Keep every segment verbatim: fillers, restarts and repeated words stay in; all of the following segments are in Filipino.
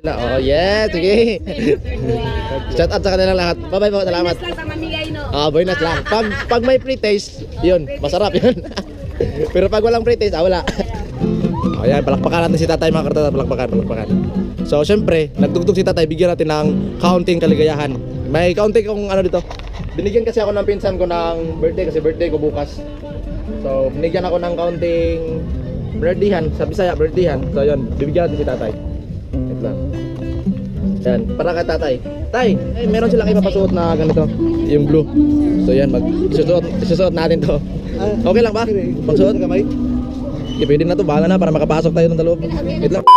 Oh yeah, sige. Shout out sa kanilang lahat. Bye bye po, salamat. Bonus lang sa mamigay, no? Ah, bonus lang. Pag, pag may pre-taste, yun, masarap yun. Pero pag walang pre-taste, ah, wala. Oh, yan, palakpakan natin si tatay mga kartata, palakpakan, palakpakan. So, syempre, nagtugtog si tatay, bigyan natin ng kaunting kaligayahan. May kaunting kung ano dito. Binigyan kasi ako ng pinsan ko ng birthday kasi birthday ko bukas. So, binigyan ako ng kaunting birthdayhan, sa Bisaya, birthdayhan. So, yun, bibigyan natin si tatay. Ito lang. Yan, para kay tatay. Tay, eh, meron silang ipapasuot na ganito, yung blue. So, yan, mag isusuot, isusuot natin to. Okay lang ba? Pagsuot kamay? Okay, pwede na to, bahala na para makapasok tayo ng loob. Wait lang.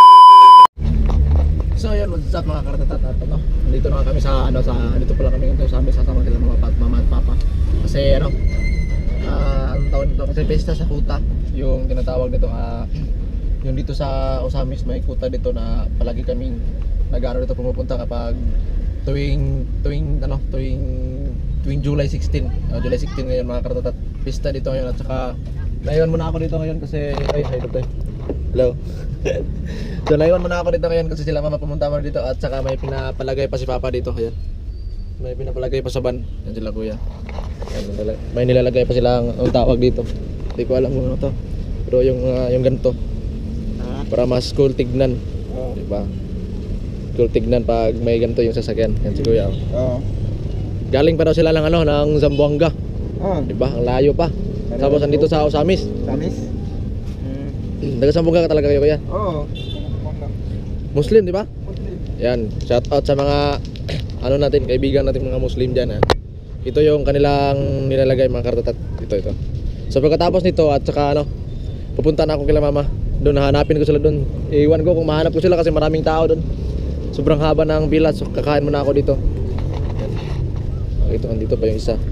So yun, what's up mga karatatat, no? Dito na kami sa ano sa dito pala kami ito sa amin sasama sila mga pat mama at papa. Kasi ano, ah, anong tawag dito kasi pesta sa kuta, yung tinatawag dito ah yung dito sa Osamis may kuta dito na palagi kaming nag-aano dito pumupunta kapag tuwing tuwing ano, tuwing tuwing July sixteen. Uh, July sixteen ngayon mga karatatat. Pesta dito ngayon at saka naiwan muna ako dito ngayon kasi ay hi doctor. Hello. So naiwan muna ako dito ngayon kasi sila mama pumunta mo dito at saka may pinapalagay pa si papa dito. Ayan. May pinapalagay pa sa van. Yan sila kuya. Ayan, may nilalagay pa silang ang tawag dito. Hindi ko alam kung ano to. Pero yung uh, yung ganito. Para mas cool tignan. Oh. Diba? Cool tignan pag may ganito yung sasakyan. Yan si kuya. Oo. Oh. Galing pa daw sila ng ano ng Zamboanga. Oh. Diba? Ang layo pa. Tapos andito sa Osamis. Osamis? Hmm. Taga Zamboanga ka talaga kayo kuya? Oo. Muslim, di ba? Muslim. Yan, shout out sa mga ano natin, kaibigan natin mga Muslim diyan ha. Ito yung kanilang nilalagay mga kartatat. Ito ito. So pagkatapos nito at saka ano, pupunta na ako kila mama. Doon hanapin ko sila doon. Iwan ko kung mahanap ko sila kasi maraming tao doon. Sobrang haba ng pila, so kakain muna ako dito. Yan. Ito, andito pa yung isa.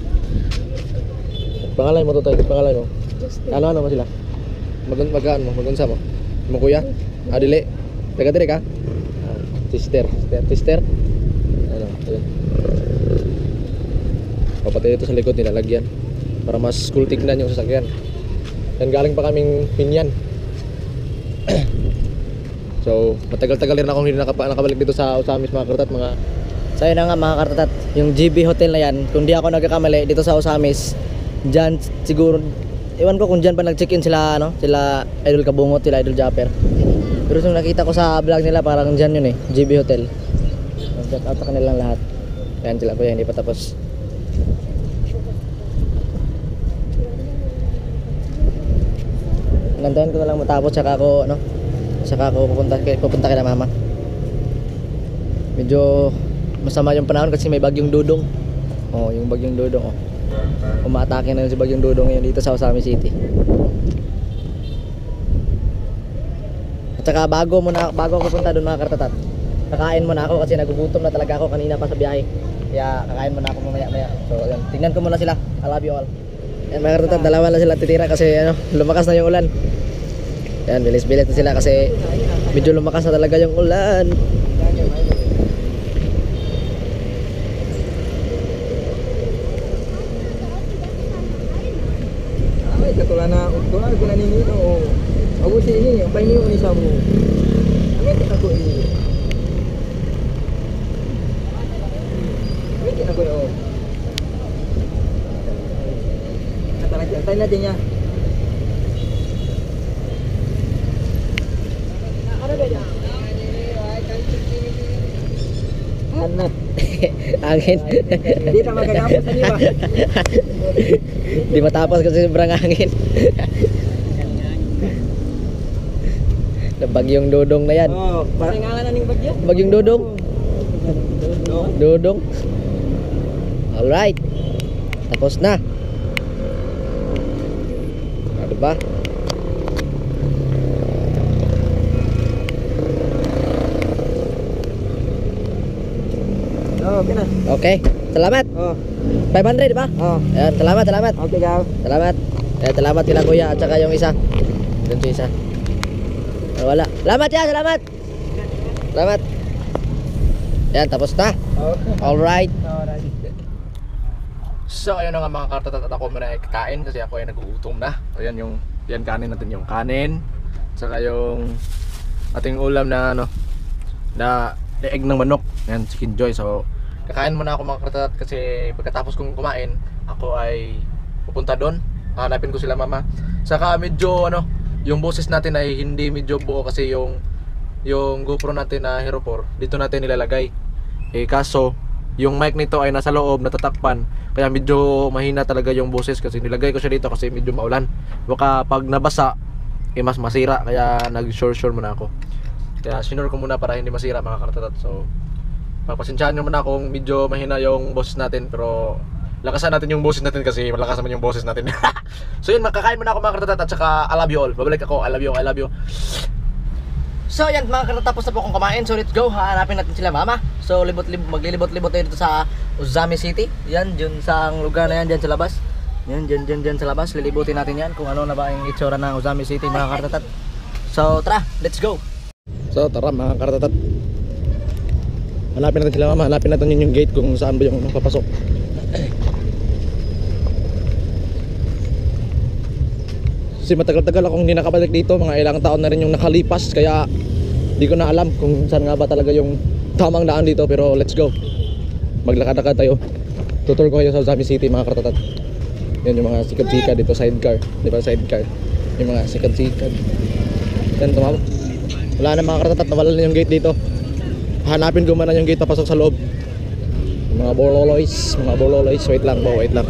Pangalan mo to tayo, pangalan mo. Ano ano mo sila? Mag magaan mo, magunsa mo. Mo kuya? Adile. Taga dire ka? Ah, sister, sister, sister. Ano, ayun. Papatay ito sa likod nilalagyan para mas cool tignan yung sasakyan. Yan galing pa kaming Pinyan. So, matagal-tagal rin akong hindi nakapa nakabalik dito sa Osamis mga kartat mga. So yun na nga mga kartat, yung G B Hotel na yan, kung di ako nagkakamali dito sa Osamis, dyan siguro, iwan ko kung dyan pa nag-check-in sila, ano, sila Idol Kabungot, sila Idol Japper. Pero nung nakita ko sa vlog nila, parang dyan yun eh, G B Hotel. Shout out sa kanilang lahat. Ayan sila kuya, hindi pa tapos. Nandahan ko na lang matapos, saka ako, ano, saka ako pupunta, pupunta kay na mama. Medyo masama yung panahon kasi may bagyong dudong. Oh, yung bagyong dudong, oh. Umaatake na yun si bagyong dudong ngayon dito sa Osamis City. At saka bago muna, bago ako punta doon mga kartatat, kakain muna ako kasi nagugutom na talaga ako kanina pa sa biyahe. Kaya kakain muna ako mamaya maya. So yan, tingnan ko muna sila. I love you all. Yan mga kartatat, dalawa lang sila titira kasi ano, lumakas na yung ulan. Yan, bilis-bilis na sila kasi medyo lumakas na talaga yung ulan. Ay, katulad na, katulad ko na ninyo, o ako si ini, ang pahingi ko ni Samu. Ano yung ako ini? Ano yung ako yun? Katalagyan, tayo natin niya. Ano ba niya? Anak. Angin. Hindi na magagapos sa niyo ba? Di matapos kasi sobrang angin. Bagyong dudong na yan. Oo, parang ngalan na ning bagyo. Bagyong dudong. Dudong. Alright. Tapos na. Ano ba? Oo, okay na. Okay. Salamat. Oo. five hundred di ba? Oo. Ayan, salamat, salamat. Okay, gaw. Salamat. Ayan, salamat kila kuya at saka yung isa. Doon yung isa. Ah, wala. Salamat ya, salamat. Salamat. Ayan, tapos na. Okay. Alright. Alright. So ayun na nga mga kartatat at ako muna ay kakain kasi ako ay nagugutom na. So yan yung yan kanin natin yung kanin. Saka yung ating ulam na ano na leeg ng manok. Yan, Chicken Joy. So, kakain muna ako mga kartatat kasi pagkatapos kong kumain, ako ay pupunta doon. Hanapin ko sila mama. Saka medyo ano, yung boses natin ay hindi medyo buo kasi yung yung GoPro natin na Hero four, dito natin nilalagay. Eh kaso, yung mic nito ay nasa loob, natatakpan. Kaya medyo mahina talaga yung boses kasi nilagay ko siya dito kasi medyo maulan. Baka pag nabasa, eh mas masira. Kaya nag-sure-sure muna ako. Kaya sinure ko muna para hindi masira mga kartatat. So, papasensyahan nyo muna kung medyo mahina yung boses natin. Pero, lakasan natin yung boses natin kasi malakas naman yung boses natin. So yun, makakain muna ako mga kartatat. At saka, I love you all. Babalik ako, I love you, I love you. So yan mga kartatat, tapos na po akong kumain. So let's go, hahanapin natin sila mama. So libot-libot, maglilibot-libot tayo dito sa Uzami City. Yan, dyan sa lugar na yan, dyan sa labas. Yan, dyan, dyan, dyan sa labas. Lilibutin natin yan kung ano na ba yung itsura ng Uzami City mga kartatat. So tara, let's go. So tara mga kartatat, hanapin natin sila mama. Hanapin natin yun yung gate kung saan ba yung papasok. Kasi matagal-tagal akong hindi nakabalik dito. Mga ilang taon na rin yung nakalipas. Kaya di ko na alam kung saan nga ba talaga yung tamang daan dito. Pero let's go, maglakad-lakad tayo. Tutur ko kayo sa Uzami City mga kartatat. Yan yung mga sikat-sikat dito, sidecar. Di ba sidecar? Yung mga sikat-sikat. Yan, tumawag. Wala na mga kartatat, nawala na yung gate dito. Hanapin ko man na yung gate papasok sa loob. Mga bololoys, mga bololoys. Wait lang po, wait lang.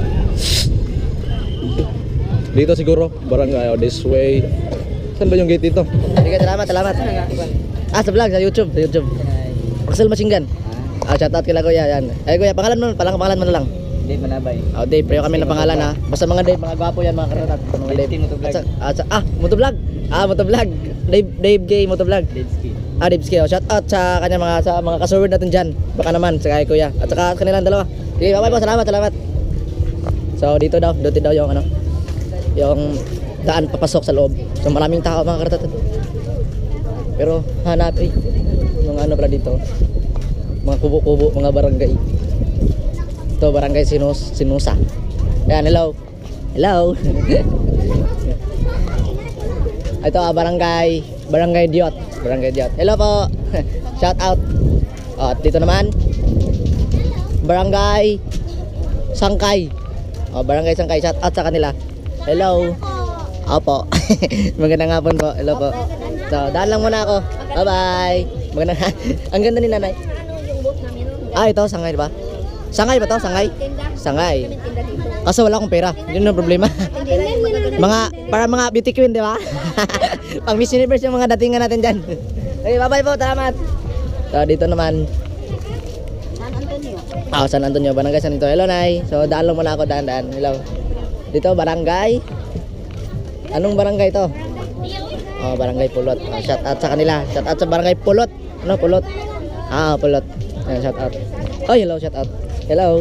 Dito siguro, barangay, oh, this way. Saan ba yung gate dito? Sige, salamat, salamat. Ah, sa vlog, sa YouTube, sa YouTube. Axel Machinggan. Ah, shout out kila kuya, yan. Eh kuya, pangalan mo, palang pangalan mo na lang. Dave Manabay. Oh, Dave, pero kami ng pangalan ha. Basta mga Dave, mga gwapo yan mga kartatat. Mga Dave. Motovlog. At sa- at sa- ah, motovlog. Ah, motovlog. Dave, Dave Gay motovlog. Daveski. Ah, Dave Ski. Oh, shout out sa kanya mga sa mga kasurword natin diyan. Baka naman sa kay kuya. At saka kanilang dalawa. Sige, bye-bye po. Salamat, salamat. So, dito daw, dito daw yung ano, yung daan papasok sa loob. So, maraming tao mga kartatat. Pero hanap eh, mga ano pala dito, mga kubo-kubo, mga barangay. Ito, barangay Sinus, Sinusa. Ayan, hello. Hello. Ito, ah, barangay, barangay Diot. Barangay Diot. Hello po. Shout out. Oh, at dito naman, barangay Sangkay. Oh, barangay Sangkay. Shout out sa kanila. Hello. Opo. Magandang hapon po. Hello po. So, daan lang muna ako. Bye-bye. Magandang ang ganda ni nanay. Ah, ito, Sangay ba? Sangay ba to? Sangay? Sangay. Kaso wala akong pera. Yun ang problema. Mga, para mga beauty queen, di ba? Pang Miss Universe yung mga datingan natin dyan. Okay, bye-bye po. Salamat. So, dito naman. San Antonio. Ah, San Antonio. Barangay San Antonio. Hello, Nay. So, daan lang muna ako. Daan-daan. Hello. Dito, barangay. Anong barangay to? Oh, barangay Pulot. Oh, shout out sa kanila. Shout out sa barangay Pulot. Ano, Pulot? Ah, Pulot. Ayan, shout out. Oh, hello, shout out. Hello.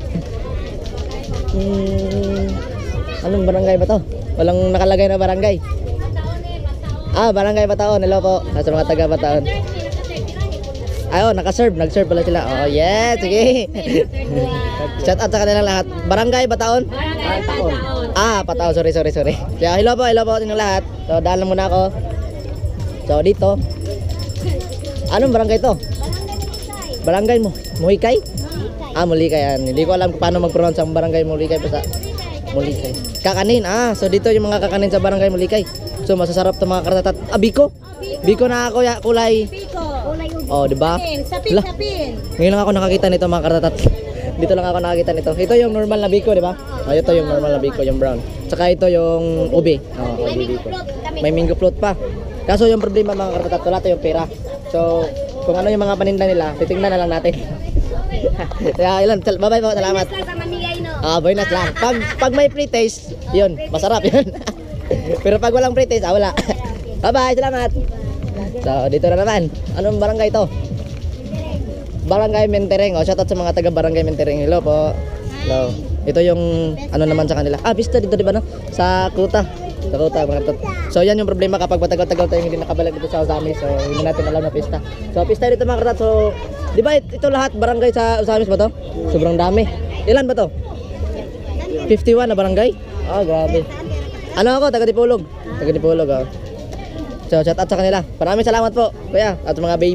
hmm, anong barangay ba to? Walang nakalagay na barangay. Ah, barangay Bataon. Hello po. Sa mga taga Bataon. Ayun, naka-serve. Nag-serve pala sila. Oh, yes. Sige. Shout out sa kanilang lahat. Barangay Bataon? Taon. Ah, Bataon. Sorry, sorry, sorry. Kaya, hello po, hello po sa inyong lahat. So, daan lang muna ako. So, dito. Anong barangay to? Barangay mo Muhikay? Ah, Mulikay. Yan. Hindi ko alam kung paano mag-pronounce ang barangay Mulikay. Basta Mulikay. Kakanin. Ah, so dito yung mga kakanin sa barangay Mulikay. So, masasarap to mga kartatat. Ah, biko. Biko na ako ya, kulay. Oh, di ba? Sapin, Lah, sapin. ngayon lang ako nakakita nito mga kartatat. Dito lang ako nakakita nito. Ito yung normal na biko, di ba? Oh, ito yung normal na biko, yung brown. Saka ito yung ube. Oh, ube biko. May mango float pa. Kaso yung problema mga kartatat, wala tayong pera. So, kung ano yung mga paninda nila, titingnan na lang natin. Kaya ilan, bye-bye po, salamat. Ah, bonus lang. Pag pag may pre-taste, yun, masarap yun. Pero pag walang pre-taste, ah, wala. Bye-bye, salamat. So, dito na naman. Anong barangay to? Barangay Mentereng. Oh, shoutout sa mga taga Barangay Mentereng. Hello po. Hello. Ito yung ano naman sa kanila. Ah, pista dito, di ba no? Sa Kuta. Sa Kuta, mga tot. So, yan yung problema kapag matagal-tagal tayo hindi nakabalik dito sa Usamis. So, hindi natin alam na pista. So, pista dito mga katat. So, di ba ito lahat barangay sa Usamis ba to? Sobrang dami. Ilan ba to? fifty-one na barangay? Ah, grabe. Ano ako? Taga Dipolog. Taga Dipolog, oh. So, shout out sa kanila. Maraming salamat po, kuya, at mga baby.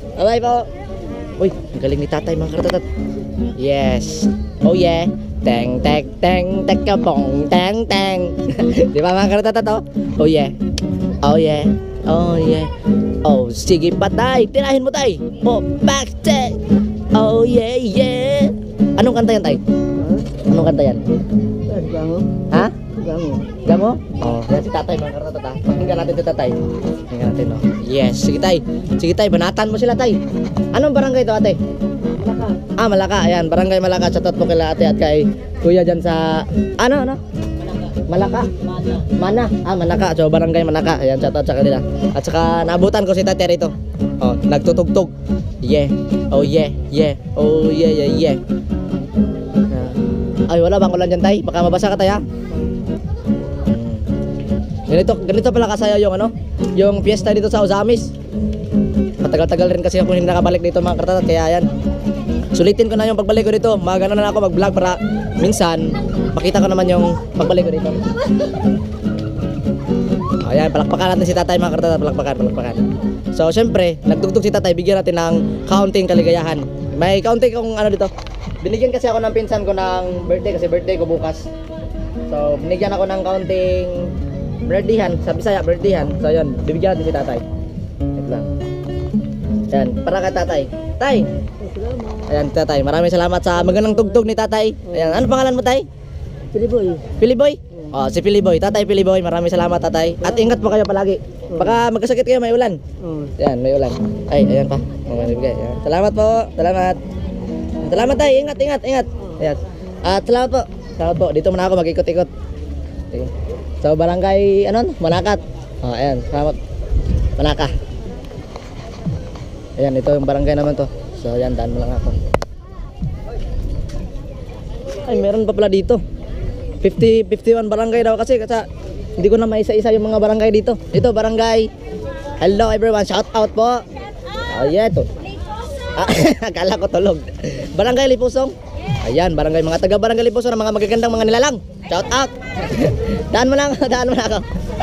Bye-bye po. Uy, ang galing ni tatay mga karatatat. Yes. Oh yeah. Teng tek teng tek kabong teng teng. Di ba mga karatatat oh? Oh yeah. Oh yeah. Oh yeah. Oh, sige pa tay. Tirahin mo tay. Oh, back check. Oh yeah, yeah. Anong kanta yan tay? Anong kanta yan? Gango. Ha? Gango. Gamo? Oh, yan si tatay mga karatatat ha. Pakinggan natin si tatay. Pakinggan natin oh. Yes, sige tay. Sige tay, banatan mo sila tay. Anong barangay to ate? Malaka. Ah, Malaka. Ayan, barangay Malaka. Shoutout po kila ate at kay kuya dyan sa... Ano, ano? Malaka. Mana. Ah, Manaka. So, barangay Manaka. Ayan, shoutout sa kanila. At saka, naabutan ko si tate rito. Oh, nagtutugtog. Yeah. Oh, yeah. Yeah. Oh, yeah, yeah, yeah. Ay, wala bang ulan dyan, tay? Baka mabasa ka, tay, ha? Hmm. Ganito, ganito pala kasaya yung ano? Yung fiesta dito sa Ozamis. Matagal-tagal rin kasi ako hindi nakabalik dito mga karatatat. Kaya yan. Sulitin ko na yung pagbalik ko dito. Magano na ako mag-vlog para minsan makita ko naman yung pagbalik ko dito. Ayan, palakpakan natin si tatay mga karatatat. Palakpakan, palakpakan. So, syempre, nagtugtog si tatay. Bigyan natin ng kaunting kaligayahan. May kaunting kong ano dito. Binigyan kasi ako ng pinsan ko ng birthday kasi birthday ko bukas. So, binigyan ako ng kaunting birthdayhan. Sa Bisaya, birthdayhan. So, yun. Bibigyan natin si tatay. Ito lang. Ayan, para kay tatay. Tay! Ayan, tatay. Maraming salamat sa magandang tugtog ni tatay. Ayan, ano pangalan mo, tay? Piliboy. Piliboy? Oh, si Piliboy. Tatay Piliboy, maraming salamat, tatay. At ingat po kayo palagi. Baka magkasakit kayo, may ulan. Oh. Ayan, may ulan. Ay, ayan pa. Mga bibigay. Ayan. Salamat po. Salamat. Salamat, tay. Ingat, ingat, ingat. Ayan. At salamat po. Salamat po. Dito muna ako mag-ikot-ikot. Sige. So, barangay, ano? Manakat. Oh, ayan. Salamat. Manaka. Ayan, ito yung barangay naman to. So, ayan, daan mo lang ako. Ay, meron pa pala dito. fifty, fifty-one barangay daw kasi kasi hindi ko na maisa-isa yung mga barangay dito. Ito, barangay. Hello everyone, shout out po. Oh, yeah, to. Ah, akala ko tulog. Barangay Lipusong. Ayan, barangay, mga taga barangay Lipusong na mga magagandang mga nilalang. Shout out. Daan mo lang, daan mo lang ako.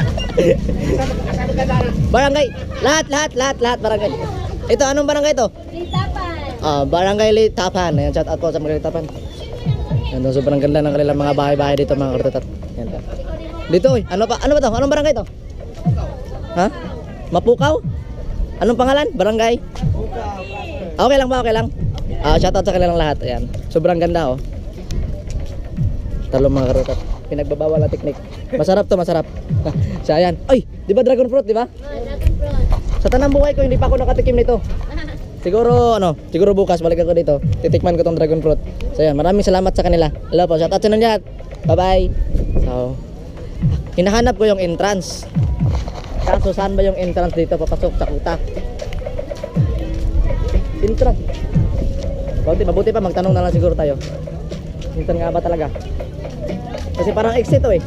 Barangay, lahat, lahat, lahat, lahat barangay. Ito, anong barangay ito? Litapan. Ah, barangay Litapan. Ayan, shout out po sa mga Litapan. Ayan, sobrang ganda ng kanilang mga bahay-bahay dito mga kartatat. Ayan pa. Dito, oy. Ano pa? Ano ba to? Anong barangay to? Ha? Mapukaw? Anong pangalan? Barangay? Okay lang ba? Okay lang. Ah, shout out sa kanilang lahat. Ayan. Sobrang ganda oh. Talong mga kartatat. Pinagbabawal na teknik. Masarap to, masarap. So ayan. Ay, di ba dragon fruit, di ba? Sa tanang buhay ko hindi pa ako nakatikim nito. Siguro ano, siguro bukas balik ako dito. Titikman ko tong dragon fruit. So ayan, maraming salamat sa kanila. Hello po, shout out sa inyo lahat. Bye-bye. So, hinahanap ko yung entrance. Kaso saan ba yung entrance dito papasok sa kuta? Entrance. Mabuti, mabuti pa magtanong na lang siguro tayo. Minsan nga ba talaga? Kasi parang exit to eh.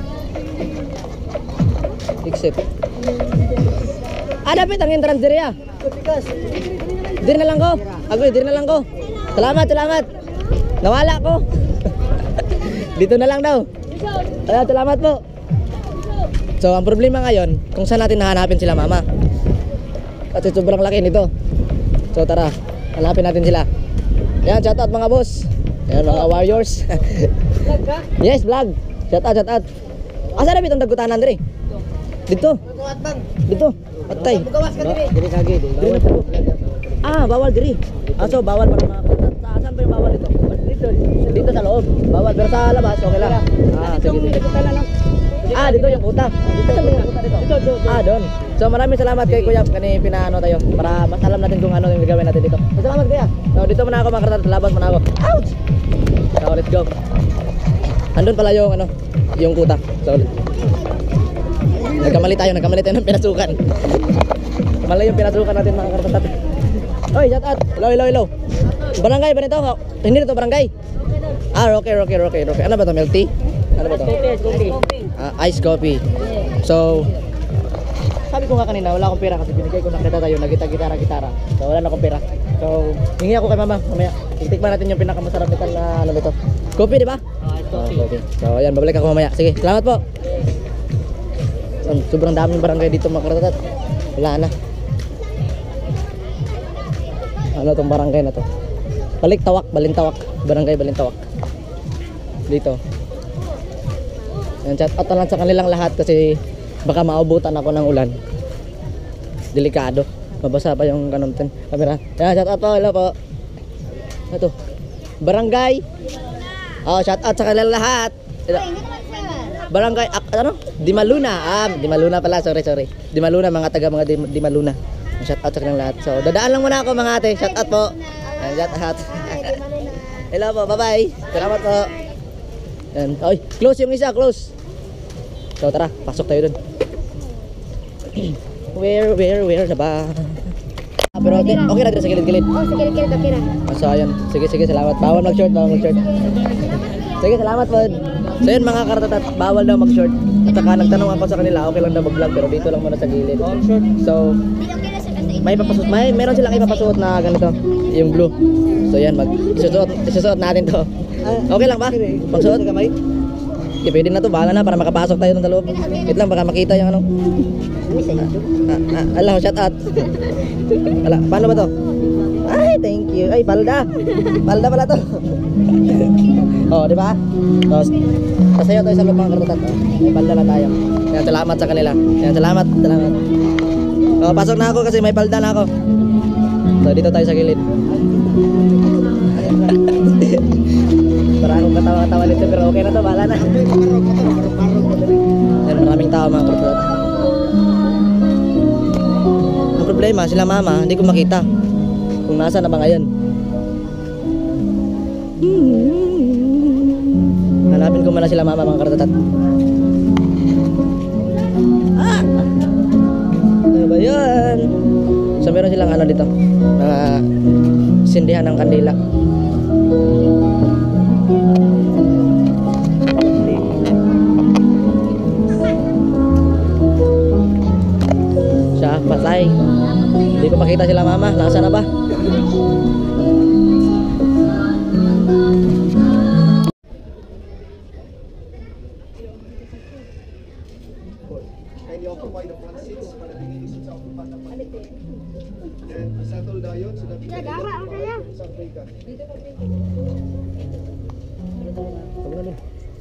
Exit. Ah, dapat ang entrance diri ah. Diri na lang ko. Agoy, diri na lang ko. Salamat, salamat. Nawala ko. Dito na lang daw. Ayan, salamat po. So, ang problema ngayon, kung saan natin nahanapin sila mama. Kasi sobrang laki nito. So, tara. Hanapin natin sila. Ayan, shout out mga boss. Ayan, mga warriors. Vlog ka? Yes, vlog. Shout out, shout out. Asa na bitong dagutanan diri? Dito. Tutuat bang? Dito. Patay. Bugawas ka diri. Diri kagi. Diri na po. Ah, bawal diri. Ah, so bawal para mga kontak. Sa saan ba yung bawal dito? Dito. Dito sa loob. Bawal pero sa labas okay lang. Ah, sige sige. Ah, dito yung kuta. Dito yung kuta dito. Ah, doon. So maraming salamat kay Kuya kani pinaano tayo para mas alam natin kung ano yung gagawin natin dito. Salamat Kuya. So dito muna ako mga kartat, labas muna ako. Ouch. So let's go. Andun pala yung ano, yung kuta. So nagkamali tayo, nagkamali tayo ng pinasukan. Mali yung pinasukan natin mga kartat. Oy, shout out. Hello, hello, hello. Barangay ba nito? Hindi nito barangay. Ah, okay, okay, okay, okay. Ano ba to? Milk tea? Ano ba to? Ah, ice coffee. So, sabi ko nga kanina, wala akong pera kasi binigay ko na kita tayo, nagita-gitara-gitara. So, wala na akong pera. So, hingi ako kay mama, mamaya. Titikman natin yung pinakamasarap nito na ano nito. Coffee, di ba? Ah, coffee. coffee. So, ayan, babalik ako mamaya. Sige, salamat po. So, sobrang daming barangay dito mga karatatat. Wala na. ano tong barangay na to. Balintawak, Balintawak, barangay Balintawak. Dito. Yan, chat out na lang sa kanilang lahat kasi baka maubutan ako ng ulan. Delikado. Mabasa pa yung kanonten. Kamera. Yan, shout out po. Hello po. Ito. Barangay. Oh, shout out sa kanilang lahat. Barangay ak, ano? Dimaluna. Ah, Dimaluna pala. Sorry, sorry. Dimaluna, mga taga mga Dim- Dimaluna. Shout out sa kanilang lahat. So, dadaan lang muna ako mga ate. Shout out po. Yan, shout out. Hello po. Bye-bye. Salamat po. Yan. Oy, close yung isa, close. So, tara. Pasok tayo dun. Where, where, where na ba? Ah, pero okay, okay na dito sa gilid-gilid. Oh, sige, sige, okay na. Ah, so, ayun. Sige, sige, salamat. Bawal mag-short, bawal mag-short. Sige, salamat po. So, yun mga karatatat, bawal daw mag-short. At saka nagtanong ako sa kanila, okay lang daw mag-vlog, pero dito lang muna sa gilid. So, may papasuot, may meron silang ipapasuot na ganito, yung blue. So, yan, mag isusuot, isusuot natin to. Okay lang ba? Pagsuot kamay? Okay, pwede na to, bahala na para makapasok tayo dun sa loob. Wait lang, baka makita yung ano. Ah, ah, alam, shout out. Ala, paano ba to? Ay, thank you. Ay, palda. Palda pala to. Oh, di ba? Tapos, sasayaw tayo sa loob mga karatatat. Oh. May palda na tayo. Yan, salamat sa kanila. Yan, salamat, salamat. Oh, pasok na ako kasi may palda na ako. So, dito tayo sa gilid. Para akong katawa-katawa nito, pero okay na to, bahala na. Yan, maraming tao mga karatatat. Ang problema, sila mama, hindi ko makita kung nasa na ba ngayon. Hanapin ko muna sila mama mga karatatat. Ah! Ano ba yan? So meron silang ano dito, mga sindihan ng kandila. Siya, patay. Hindi ko makita sila mama, nasa na ba? Kindly occupy the front seats para tingin isip sa okupan ng panik. Then, settle dayon sila Nagama, ang kaya. sa Africa. Huwag na dun.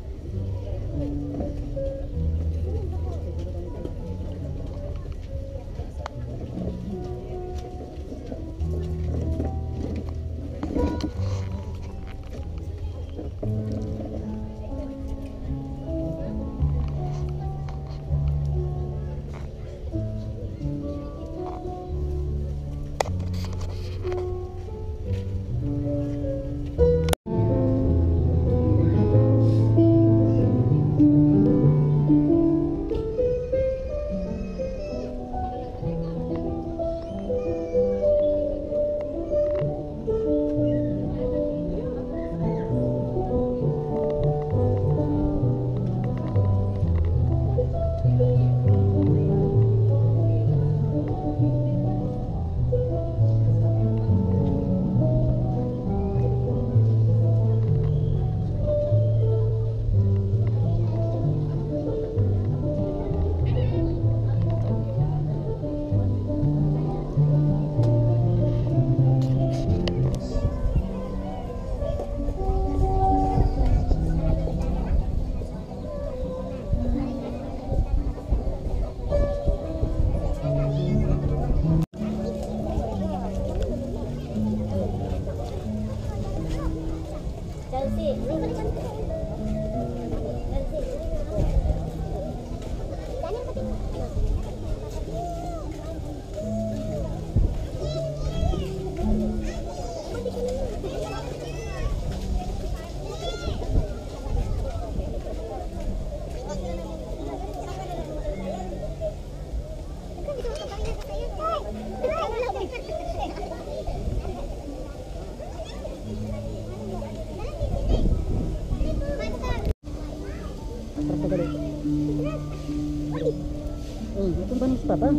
Hmm, itu banis papa.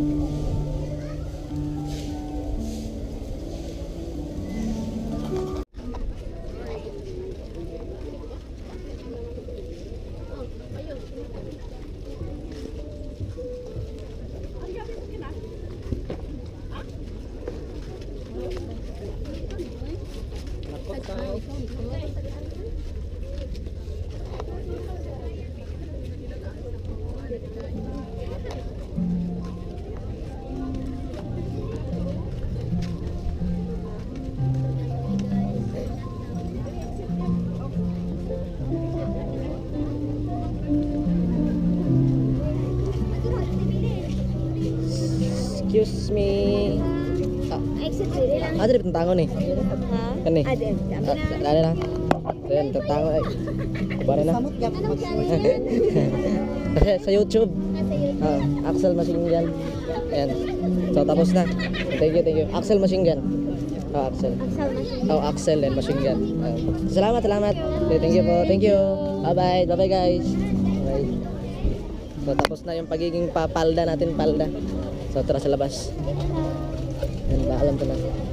Excuse me. Exit diri lang. Ada di tentango nih. Ha? Kan nih. Ada. Kami na. Ada na. Ayan, tentango eh. Kabarin na. Anong channel? Kasi sa YouTube. Nasa YouTube. Ah, Axel Machine Gun. Ayan. So tapos na. Thank you, thank you. Axel Machine Gun. Oh, Axel. Axel Machine. Oh, Axel and Machine Gun. Ah, salamat, salamat. Okay, thank you po. Thank you. Bye-bye. Bye-bye guys. Bye. So tapos na yung pagiging papalda natin, palda. So tara sa labas. Yan, paalam ko na.